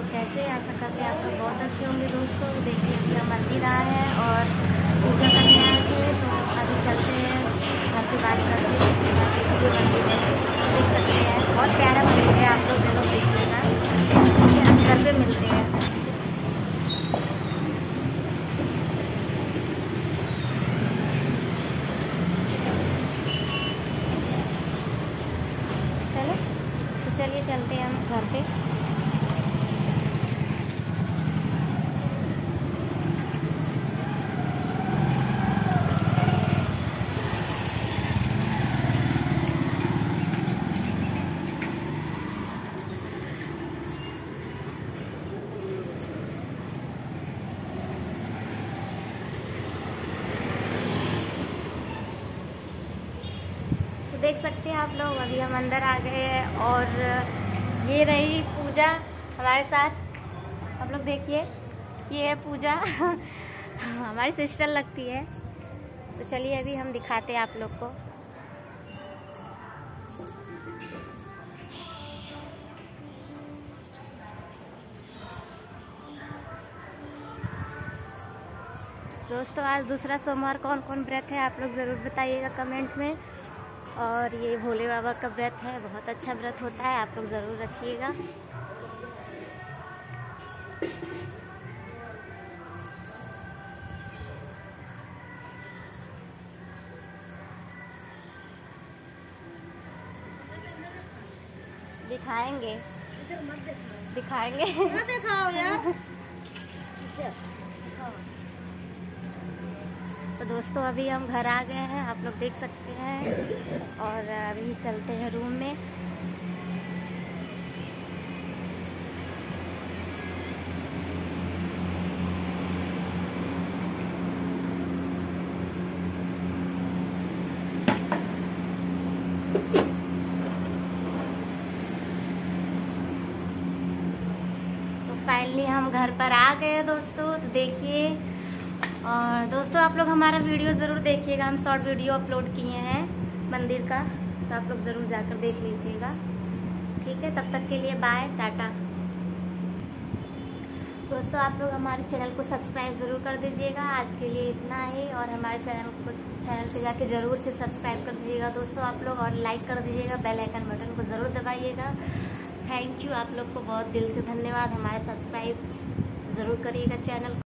कैसे? आशा करते आप लोग बहुत अच्छे होंगे दोस्तों। देखिए अभी हम मंदिर आए हैं और पूजा करने आए थे, तो अभी चलते हैं घर की बात करते हैं। उसके बाद देखिए मंदिर है, देख सकते हैं बहुत प्यारा मंदिर है, आप लोग जरूर देखिएगा। हम घर पे मिलते हैं। चलो तो चलिए चलते हैं हम घर पे। देख सकते हैं आप लोग, अभी हम अंदर आ गए हैं और ये रही पूजा हमारे साथ। आप लोग देखिए, ये है पूजा हमारी सिस्टर लगती है। तो चलिए अभी हम दिखाते हैं आप लोग को। दोस्तों आज दूसरा सोमवार, कौन कौन व्रत है आप लोग ज़रूर बताइएगा कमेंट में। और ये भोले बाबा का व्रत है, बहुत अच्छा व्रत होता है, आप लोग ज़रूर रखिएगा। दिखाएंगे दिखाएंगे दिखाओ यार। तो दोस्तों अभी हम घर आ गए हैं, आप लोग देख सकते हैं। और अभी चलते हैं रूम में। तो फाइनली हम घर पर आ गए हैं दोस्तों। तो देखिए, और दोस्तों आप लोग हमारा वीडियो ज़रूर देखिएगा। हम शॉर्ट वीडियो अपलोड किए हैं मंदिर का, तो आप लोग ज़रूर जाकर देख लीजिएगा। ठीक है, तब तक के लिए बाय, टाटा। दोस्तों आप लोग हमारे चैनल को सब्सक्राइब ज़रूर कर दीजिएगा। आज के लिए इतना ही, और हमारे चैनल पे जाके ज़रूर से सब्सक्राइब कर दीजिएगा दोस्तों आप लोग, और लाइक कर दीजिएगा, बेल आइकन बटन को ज़रूर दबाइएगा। थैंक यू, आप लोग को बहुत दिल से धन्यवाद। हमारे सब्सक्राइब ज़रूर करिएगा चैनल को।